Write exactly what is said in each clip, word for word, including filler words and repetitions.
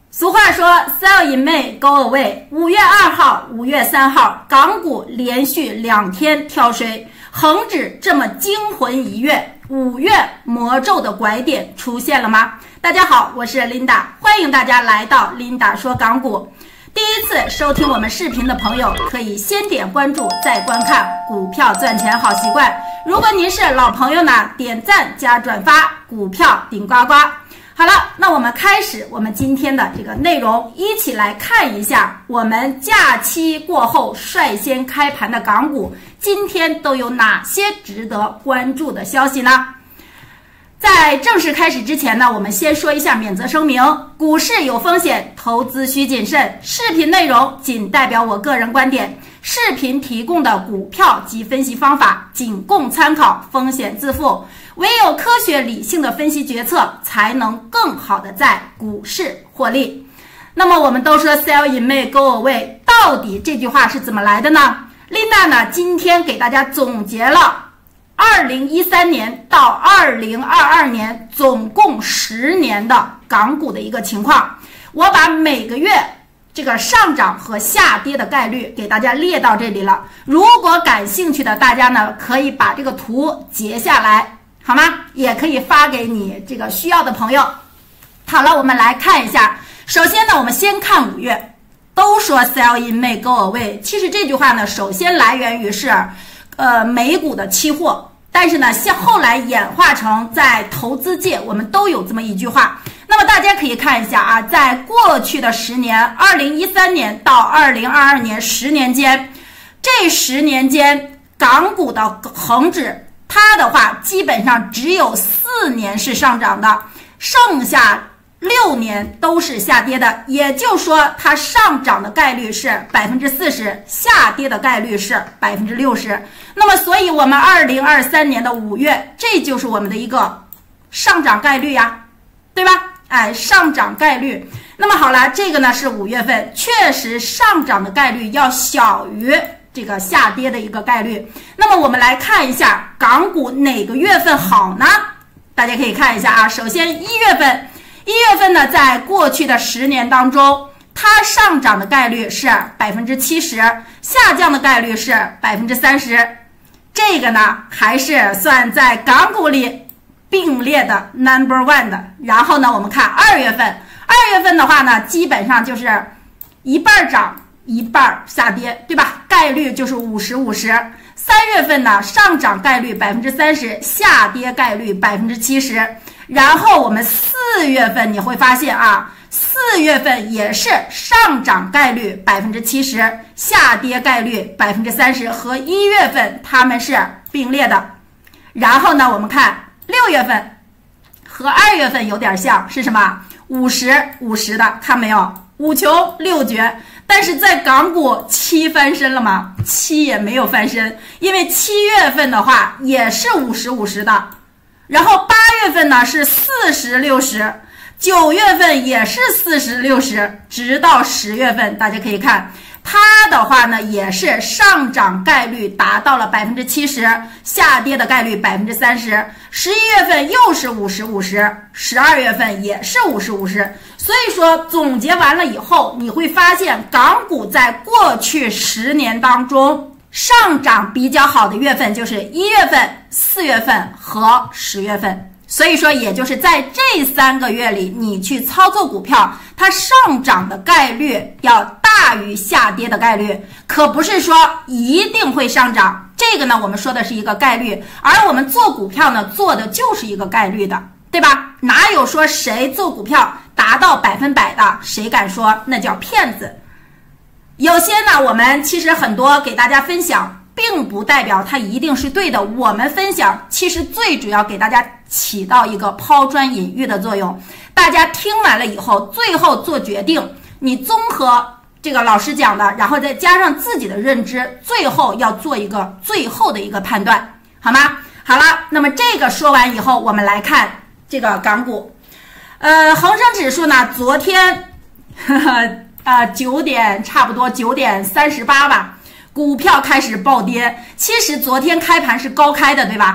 俗话说 ，sell in May, go away。五月二号、五月三号，港股连续两天跳水，恒指这么惊魂一跃，五月魔咒的拐点出现了吗？大家好，我是 Linda， 欢迎大家来到 Linda 说港股。第一次收听我们视频的朋友，可以先点关注，再观看股票赚钱好习惯。如果您是老朋友呢，点赞加转发，股票顶呱呱。好了，那我们开始我们今天的这个内容，一起来看一下我们假期过后率先开盘的港股今天都有哪些值得关注的消息呢？在正式开始之前呢，我们先说一下免责声明，股市有风险，投资需谨慎，视频内容仅代表我个人观点，视频提供的股票及分析方法仅供参考，风险自负，唯有科学理性的分析决策，才能更好的在股市获利。那么我们都说 sell in May, go away， 到底这句话是怎么来的呢？ Linda 呢今天给大家总结了二零一三年到二零二二年总共十年的港股的一个情况，我把每个月这个上涨和下跌的概率给大家列到这里了。如果感兴趣的大家呢，可以把这个图截下来，好吗？也可以发给你这个需要的朋友。好了，我们来看一下。首先呢，我们先看五月，都说 sell in May, go away。其实这句话呢，首先来源于是呃美股的期货。但是呢，像后来演化成在投资界，我们都有这么一句话。那么大家可以看一下啊，在过去的十年，二零一三年到二零二二年十年间，这十年间港股的恒指，它的话基本上只有四年是上涨的，剩下六年都是下跌的，也就是说它上涨的概率是百分之四十，下跌的概率是百分之六十。那么所以我们二零二三年的五月，这就是我们的一个上涨概率呀，对吧？哎，上涨概率。那么好了，这个呢是五月份，确实上涨的概率要小于这个下跌的一个概率。那么我们来看一下港股哪个月份好呢？大家可以看一下啊，首先一月份。一月份呢，在过去的十年当中，它上涨的概率是百分之七十，下降的概率是百分之三十。这个呢，还是算在港股里并列的 number one 的。然后呢，我们看二月份，二月份的话呢，基本上就是一半涨一半下跌，对吧？概率就是五十五十。三月份呢，上涨概率百分之三十，下跌概率百分之七十。然后我们四月份你会发现啊，四月份也是上涨概率百分之七十，下跌概率百分之三十，和一月份它们是并列的。然后呢，我们看六月份和二月份有点像，是什么？五十五十的，看没有？五穷六绝。但是在港股七翻身了吗？七也没有翻身，因为七月份的话也是五十五十的。然后八月份呢是四十六十，九月份也是四十六十，直到十月份，大家可以看它的话呢也是上涨概率达到了百分之七十，下跌的概率百分之三十。十一月份又是五十五十，十二月份也是五十五十。所以说总结完了以后，你会发现港股在过去十年当中，上涨比较好的月份就是一月份、四月份和十月份。所以说也就是在这三个月里，你去操作股票，它上涨的概率要大于下跌的概率，可不是说一定会上涨。这个呢，我们说的是一个概率，而我们做股票呢，做的就是一个概率的，对吧？哪有说谁做股票达到百分百的，谁敢说那叫骗子？有些呢，我们其实很多给大家分享，并不代表它一定是对的。我们分享其实最主要给大家起到一个抛砖引玉的作用，大家听完了以后，最后做决定，你综合这个老师讲的，然后再加上自己的认知，最后要做一个最后的一个判断，好吗？好了，那么这个说完以后，我们来看这个港股。呃，恒生指数呢，昨天呵呵呃九点差不多九点三十八吧，股票开始暴跌。其实昨天开盘是高开的，对吧？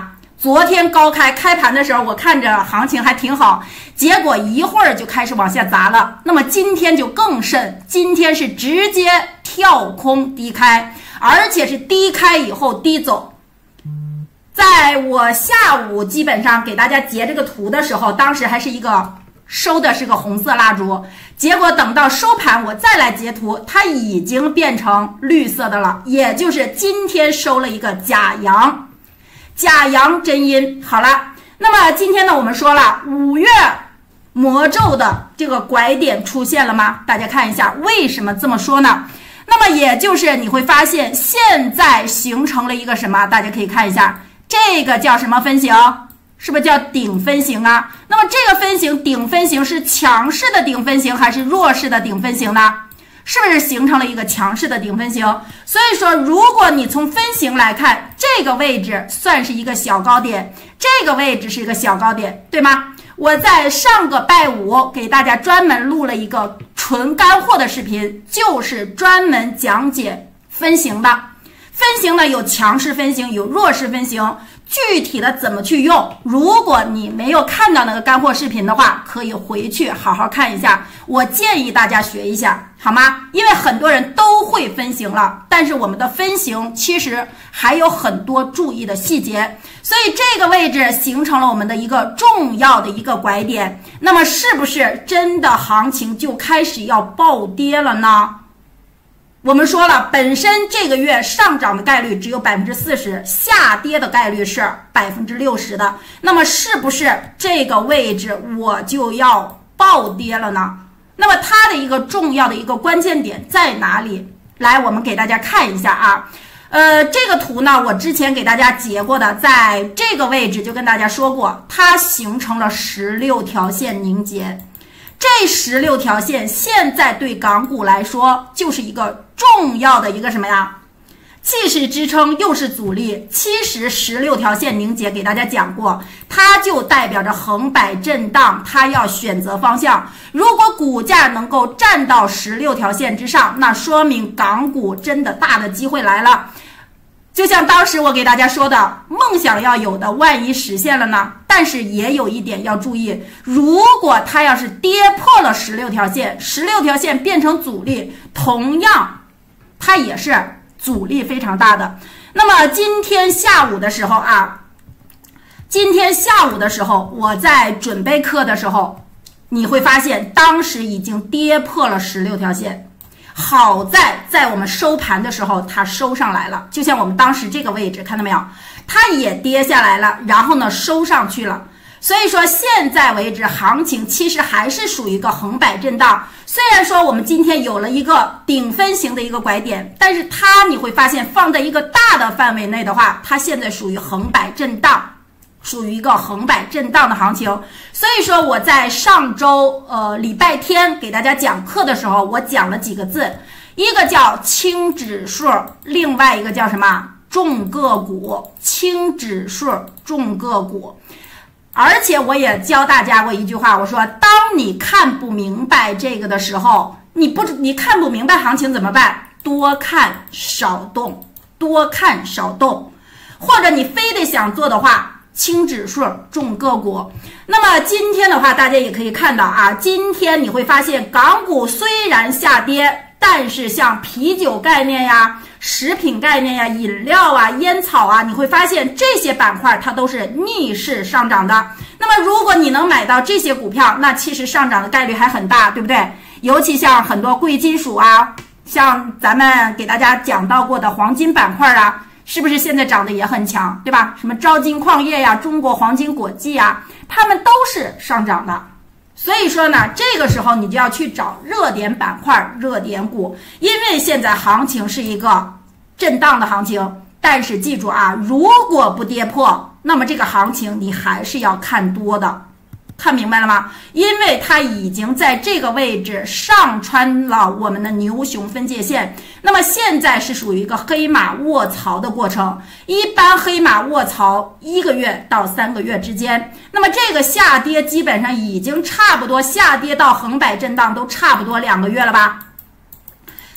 昨天高开开盘的时候，我看着行情还挺好，结果一会儿就开始往下砸了。那么今天就更甚，今天是直接跳空低开，而且是低开以后低走。在我下午基本上给大家截这个图的时候，当时还是一个收的是个红色蜡烛，结果等到收盘我再来截图，它已经变成绿色的了，也就是今天收了一个假阳，假阳真阴。好了，那么今天呢，我们说了五月魔咒的这个拐点出现了吗？大家看一下，为什么这么说呢？那么也就是你会发现现在形成了一个什么？大家可以看一下，这个叫什么分型？是不是叫顶分型啊？那么这个分型顶分型是强势的顶分型还是弱势的顶分型呢？是不是形成了一个强势的顶分型？所以说如果你从分型来看，这个位置算是一个小高点，这个位置是一个小高点，对吗？我在上个拜五给大家专门录了一个纯干货的视频，就是专门讲解分型的。分型呢有强势分型，有弱势分型，具体的怎么去用，如果你没有看到那个干货视频的话，可以回去好好看一下，我建议大家学一下，好吗？因为很多人都会分型了，但是我们的分型其实还有很多注意的细节，所以这个位置形成了我们的一个重要的一个拐点。那么是不是真的行情就开始要暴跌了呢？我们说了，本身这个月上涨的概率只有 百分之四十， 下跌的概率是 百分之六十 的。那么是不是这个位置我就要暴跌了呢？那么它的一个重要的一个关键点在哪里？来，我们给大家看一下啊。呃，这个图呢，我之前给大家截过的，在这个位置就跟大家说过，它形成了十六条线凝结。这十六条线现在对港股来说就是一个重要的一个什么呀？既是支撑又是阻力。其实十六条线凝结给大家讲过，它就代表着横摆震荡，它要选择方向。如果股价能够站到十六条线之上，那说明港股真的大的机会来了。就像当时我给大家说的，梦想要有的，万一实现了呢？但是也有一点要注意，如果它要是跌破了十六条线，十六条线变成阻力，同样它也是阻力非常大的。那么今天下午的时候啊，今天下午的时候，我在准备课的时候，你会发现当时已经跌破了十六条线。好在在我们收盘的时候它收上来了，就像我们当时这个位置看到没有，它也跌下来了，然后呢收上去了。所以说现在为止行情其实还是属于一个横摆震荡，虽然说我们今天有了一个顶分型的一个拐点，但是它你会发现放在一个大的范围内的话，它现在属于横摆震荡，属于一个横摆震荡的行情。所以说我在上周呃礼拜天给大家讲课的时候，我讲了几个字，一个叫轻指数，另外一个叫什么重个股，轻指数重个股。而且我也教大家过一句话，我说当你看不明白这个的时候，你不你看不明白行情怎么办？多看少动，多看少动。或者你非得想做的话，轻指数重个股。那么今天的话，大家也可以看到啊，今天你会发现港股虽然下跌，但是像啤酒概念呀、食品概念呀、饮料啊、烟草啊，你会发现这些板块它都是逆势上涨的。那么如果你能买到这些股票，那其实上涨的概率还很大，对不对？尤其像很多贵金属啊，像咱们给大家讲到过的黄金板块啊，是不是现在涨得也很强，对吧？什么招金矿业呀、中国黄金国际呀，它们都是上涨的。所以说呢，这个时候你就要去找热点板块、热点股，因为现在行情是一个震荡的行情。但是记住啊，如果不跌破，那么这个行情你还是要看多的。看明白了吗？因为它已经在这个位置上穿了我们的牛熊分界线，那么现在是属于一个黑马卧槽的过程。一般黑马卧槽一个月到三个月之间，那么这个下跌基本上已经差不多下跌到横摆震荡都差不多两个月了吧。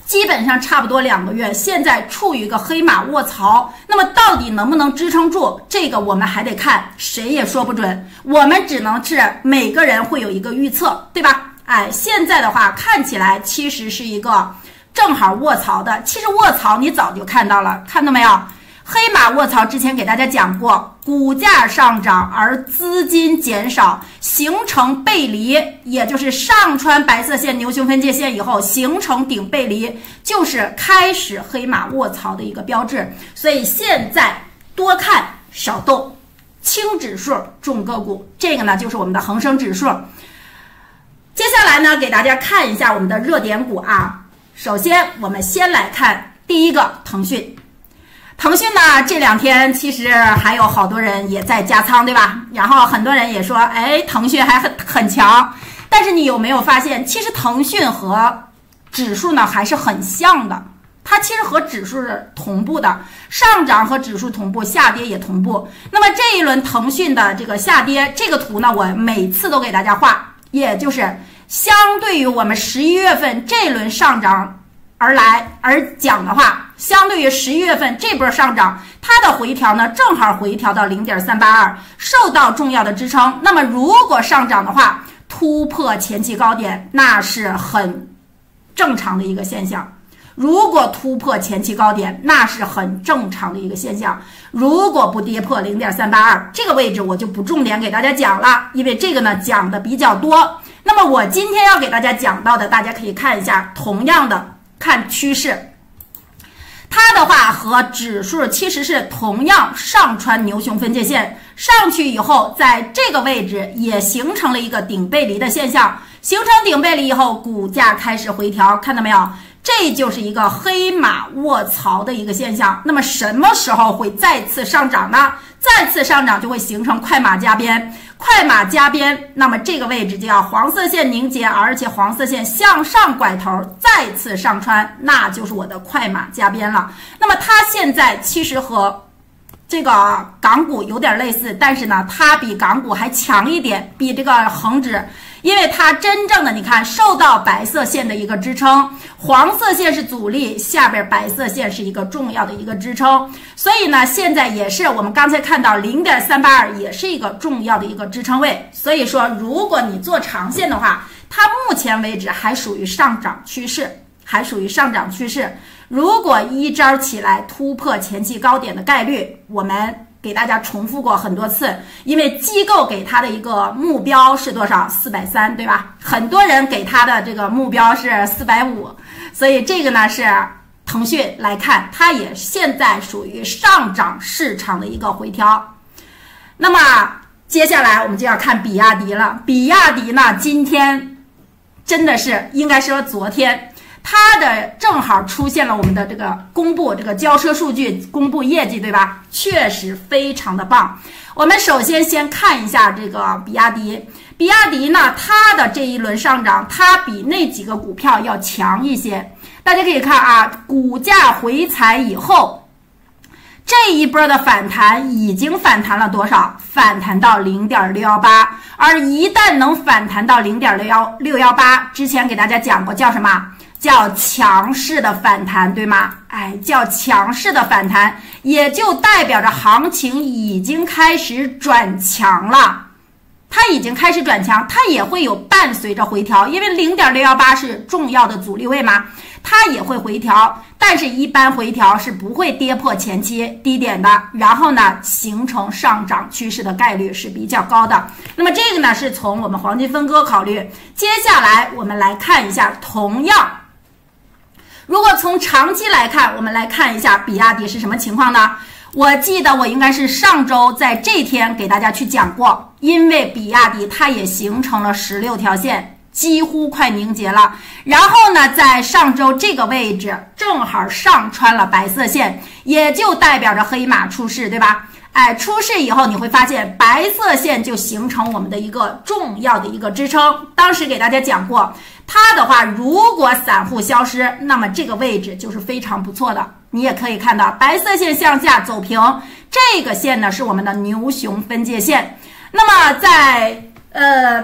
基本上差不多两个月，现在处于一个黑马卧槽。那么到底能不能支撑住？这个我们还得看，谁也说不准。我们只能是每个人会有一个预测，对吧？哎，现在的话看起来其实是一个正好卧槽的。其实卧槽你早就看到了，看到没有？黑马卧槽之前给大家讲过，股价上涨而资金减少，形成背离，也就是上穿白色线牛熊分界线以后形成顶背离，就是开始黑马卧槽的一个标志。所以现在多看少动，轻指数重个股，这个呢就是我们的恒生指数。接下来呢给大家看一下我们的热点股啊。首先我们先来看第一个腾讯。腾讯呢，这两天其实还有好多人也在加仓，对吧？然后很多人也说，哎，腾讯还很很强。但是你有没有发现，其实腾讯和指数呢还是很像的，它其实和指数是同步的，上涨和指数同步，下跌也同步。那么这一轮腾讯的这个下跌，这个图呢，我每次都给大家画，也就是相对于我们十一月份这轮上涨而来而讲的话，相对于十一月份这波上涨，它的回调呢正好回调到 零点三八二， 受到重要的支撑。那么如果上涨的话，突破前期高点，那是很正常的一个现象。如果突破前期高点，那是很正常的一个现象。如果不跌破 零点三八二 这个位置，我就不重点给大家讲了，因为这个呢讲的比较多。那么我今天要给大家讲到的，大家可以看一下，同样的看趋势，它的话和指数其实是同样上穿牛熊分界线，上去以后在这个位置也形成了一个顶背离的现象，形成顶背离以后股价开始回调，看到没有？这就是一个黑马卧槽的一个现象。那么什么时候会再次上涨呢？再次上涨就会形成快马加鞭，快马加鞭，那么这个位置就要黄色线凝结，而且黄色线向上拐头，再次上穿，那就是我的快马加鞭了。那么它现在其实和这个港股有点类似，但是呢，它比港股还强一点，比这个恒指。因为它真正的你看受到白色线的一个支撑，黄色线是阻力，下边白色线是一个重要的一个支撑，所以呢现在也是我们刚才看到 零点三八二 也是一个重要的一个支撑位。所以说如果你做长线的话，它目前为止还属于上涨趋势，还属于上涨趋势。如果一招起来突破前期高点的概率，我们给大家重复过很多次，因为机构给它的一个目标是多少？四百三十，对吧？很多人给它的这个目标是四百五十，所以这个呢是腾讯来看，它也现在属于上涨市场的一个回调。那么接下来我们就要看比亚迪了。比亚迪呢，今天真的是应该说昨天。它的正好出现了我们的这个公布这个交车数据，公布业绩，对吧？确实非常的棒。我们首先先看一下这个比亚迪，比亚迪呢，它的这一轮上涨，它比那几个股票要强一些。大家可以看啊，股价回踩以后，这一波的反弹已经反弹了多少？反弹到 零点六一八， 而一旦能反弹到 零点六一八， 之前给大家讲过叫什么？叫强势的反弹，对吗？哎，叫强势的反弹，也就代表着行情已经开始转强了。它已经开始转强，它也会有伴随着回调，因为 零点六一八 是重要的阻力位嘛，它也会回调，但是一般回调是不会跌破前期低点的，然后呢，形成上涨趋势的概率是比较高的。那么这个呢，是从我们黄金分割考虑。接下来我们来看一下，同样。如果从长期来看，我们来看一下比亚迪是什么情况呢？我记得我应该是上周在这天给大家去讲过，因为比亚迪它也形成了十六条线，几乎快凝结了。然后呢，在上周这个位置正好上穿了白色线，也就代表着黑马出世，对吧？哎，出世以后你会发现白色线就形成我们的一个重要的一个支撑。当时给大家讲过，它的话如果散户消失，那么这个位置就是非常不错的。你也可以看到白色线向下走平，这个线呢是我们的牛熊分界线。那么在呃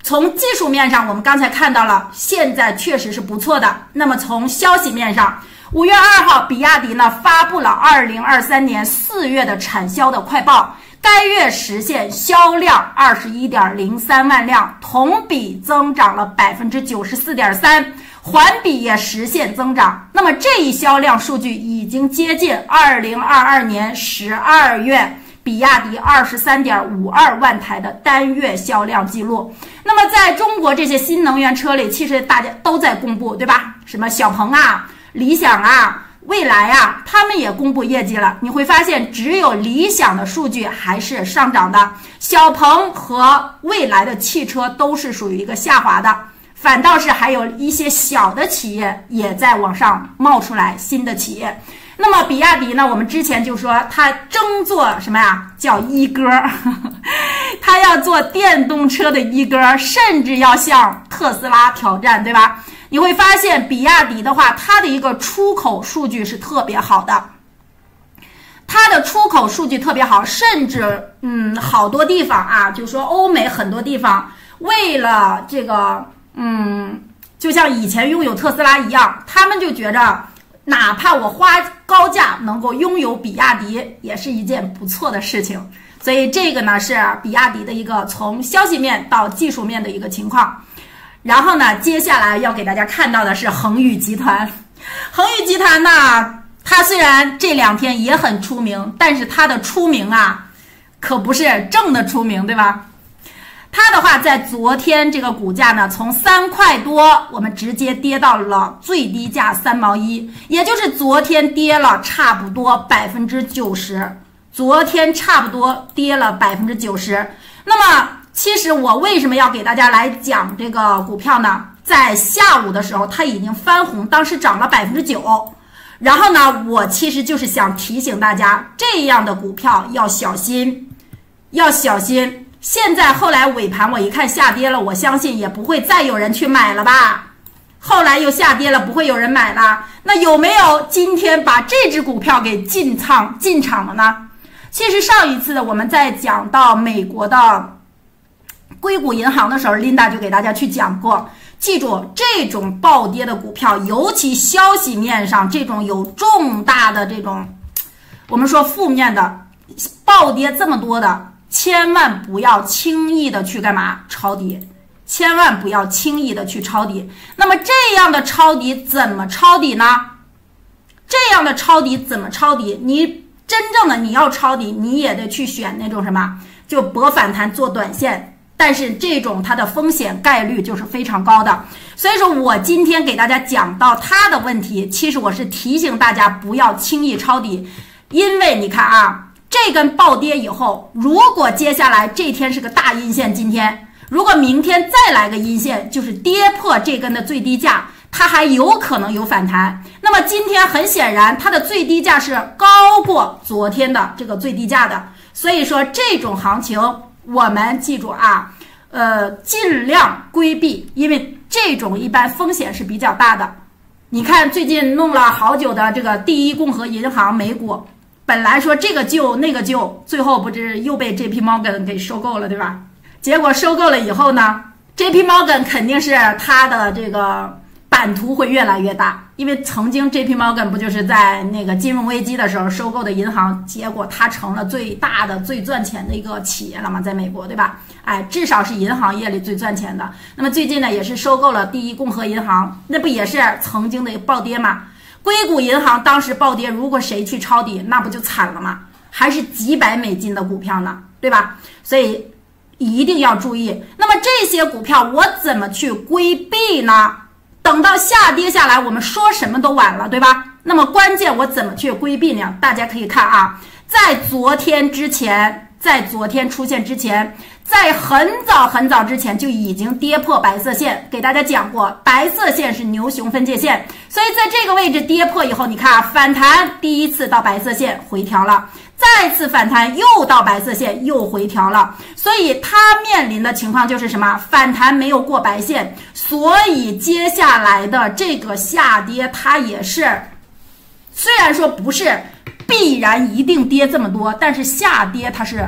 从技术面上，我们刚才看到了，现在确实是不错的。那么从消息面上，五月二号，比亚迪呢发布了二零二三年四月的产销的快报，该月实现销量二十一点零三万辆，同比增长了百分之九十四点三，环比也实现增长。那么这一销量数据已经接近二零二二年十二月。比亚迪二十三点五二万台的单月销量记录。那么在中国这些新能源车里，其实大家都在公布，对吧？什么小鹏啊、理想啊、蔚来啊，他们也公布业绩了。你会发现，只有理想的数据还是上涨的，小鹏和蔚来的汽车都是属于一个下滑的，反倒是还有一些小的企业也在往上冒出来，新的企业。那么比亚迪呢，我们之前就说它争做什么呀？叫一哥，它要做电动车的一哥，甚至要向特斯拉挑战，对吧？你会发现比亚迪的话，它的一个出口数据是特别好的，它的出口数据特别好，甚至嗯好多地方啊，就说欧美很多地方为了这个嗯，就像以前拥有特斯拉一样，他们就觉着。哪怕我花高价能够拥有比亚迪，也是一件不错的事情。所以这个呢是比亚迪的一个从消息面到技术面的一个情况。然后呢，接下来要给大家看到的是恒宇集团。恒宇集团呢，它虽然这两天也很出名，但是它的出名啊，可不是正的出名，对吧？它的话，在昨天这个股价呢，从三块多，我们直接跌到了最低价三毛一，也就是昨天跌了差不多百分之九十，昨天差不多跌了百分之九十。那么，其实我为什么要给大家来讲这个股票呢？在下午的时候，它已经翻红，当时涨了百分之九。然后呢，我其实就是想提醒大家，这样的股票要小心，要小心。现在后来尾盘我一看下跌了，我相信也不会再有人去买了吧。后来又下跌了，不会有人买了。那有没有今天把这只股票给进场进场了呢？其实上一次的我们在讲到美国的硅谷银行的时候，琳达就给大家去讲过。记住，这种暴跌的股票，尤其消息面上这种有重大的这种我们说负面的暴跌这么多的，千万不要轻易的去干嘛抄底，千万不要轻易的去抄底。那么这样的抄底怎么抄底呢？这样的抄底怎么抄底？你真正的你要抄底，你也得去选那种什么，就博反弹做短线，但是这种它的风险概率就是非常高的。所以说我今天给大家讲到它的问题，其实我是提醒大家不要轻易抄底，因为你看啊。这根暴跌以后，如果接下来这天是个大阴线，今天如果明天再来个阴线，就是跌破这根的最低价，它还有可能有反弹。那么今天很显然它的最低价是高过昨天的这个最低价的，所以说这种行情我们记住啊，呃，尽量规避，因为这种一般风险是比较大的。你看最近弄了好久的这个第一共和银行美股，本来说这个救那个救，最后不是又被 J P Morgan 给收购了，对吧？结果收购了以后呢 ，J P Morgan 肯定是它的这个版图会越来越大，因为曾经 J P Morgan 不就是在那个金融危机的时候收购的银行，结果它成了最大的、最赚钱的一个企业了嘛，在美国，对吧？哎，至少是银行业里最赚钱的。那么最近呢，也是收购了第一共和银行，那不也是曾经的暴跌吗？硅谷银行当时暴跌，如果谁去抄底，那不就惨了吗？还是几百美金的股票呢，对吧？所以一定要注意。那么这些股票我怎么去规避呢？等到下跌下来，我们说什么都晚了，对吧？那么关键我怎么去规避呢？大家可以看啊，在昨天之前，在昨天出现之前，在很早很早之前就已经跌破白色线，给大家讲过，白色线是牛熊分界线，所以在这个位置跌破以后，你看啊，反弹第一次到白色线回调了，再次反弹又到白色线又回调了，所以它面临的情况就是什么？反弹没有过白线，所以接下来的这个下跌它也是，虽然说不是必然一定跌这么多，但是下跌它是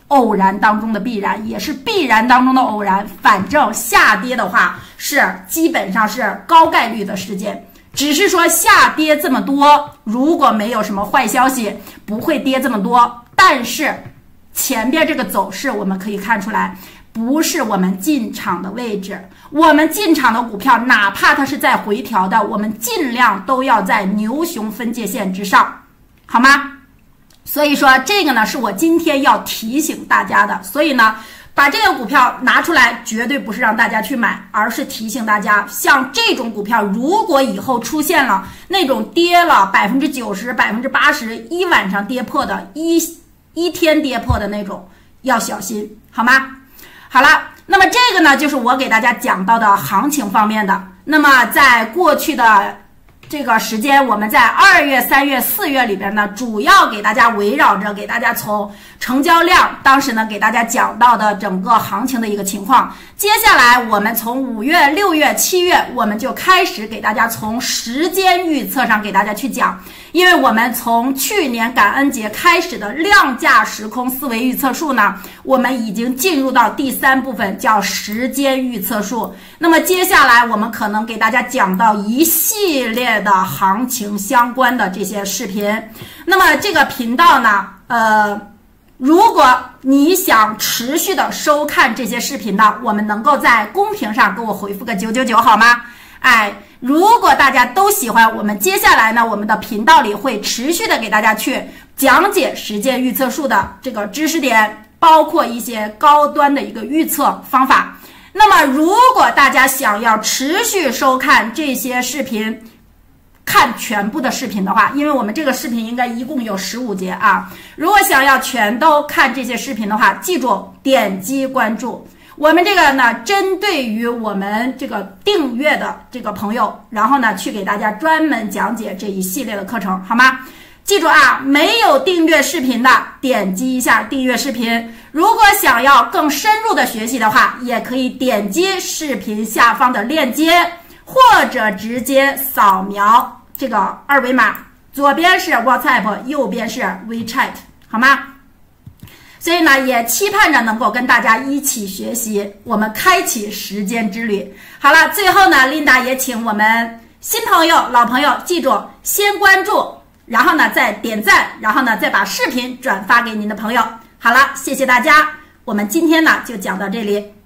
偶然当中的必然，也是必然当中的偶然。反正下跌的话是基本上是高概率的事件，只是说下跌这么多，如果没有什么坏消息，不会跌这么多。但是前边这个走势我们可以看出来，不是我们进场的位置。我们进场的股票，哪怕它是在回调的，我们尽量都要在牛熊分界线之上，好吗？所以说这个呢是我今天要提醒大家的。所以呢把这个股票拿出来，绝对不是让大家去买，而是提醒大家，像这种股票如果以后出现了那种跌了百分之九十、百分之八十，一晚上跌破的，一一天跌破的那种，要小心，好吗？好了，那么这个呢就是我给大家讲到的行情方面的。那么在过去的这个时间，我们在二月、三月、四月里边呢，主要给大家围绕着给大家从成交量，当时呢给大家讲到的整个行情的一个情况。接下来我们从五月、六月、七月，我们就开始给大家从时间预测上给大家去讲，因为我们从去年感恩节开始的量价时空思维预测术呢，我们已经进入到第三部分，叫时间预测术。那么接下来我们可能给大家讲到一系列的行情相关的这些视频。那么这个频道呢，呃，如果你想持续的收看这些视频呢，我们能够在公屏上给我回复个九九九好吗？哎，如果大家都喜欢，我们接下来呢，我们的频道里会持续的给大家去讲解时间预测术的这个知识点，包括一些高端的一个预测方法。那么如果大家想要持续收看这些视频，看全部的视频的话，因为我们这个视频应该一共有十五节啊，如果想要全都看这些视频的话，记住点击关注。我们这个呢，针对于我们这个订阅的这个朋友，然后呢去给大家专门讲解这一系列的课程，好吗？记住啊，没有订阅视频的点击一下订阅视频。如果想要更深入的学习的话，也可以点击视频下方的链接，或者直接扫描这个二维码，左边是 WhatsApp， 右边是 WeChat， 好吗？所以呢，也期盼着能够跟大家一起学习，我们开启时间之旅。好了，最后呢，琳达也请我们新朋友、老朋友记住，先关注，然后呢再点赞，然后呢再把视频转发给您的朋友。好了，谢谢大家，我们今天呢就讲到这里。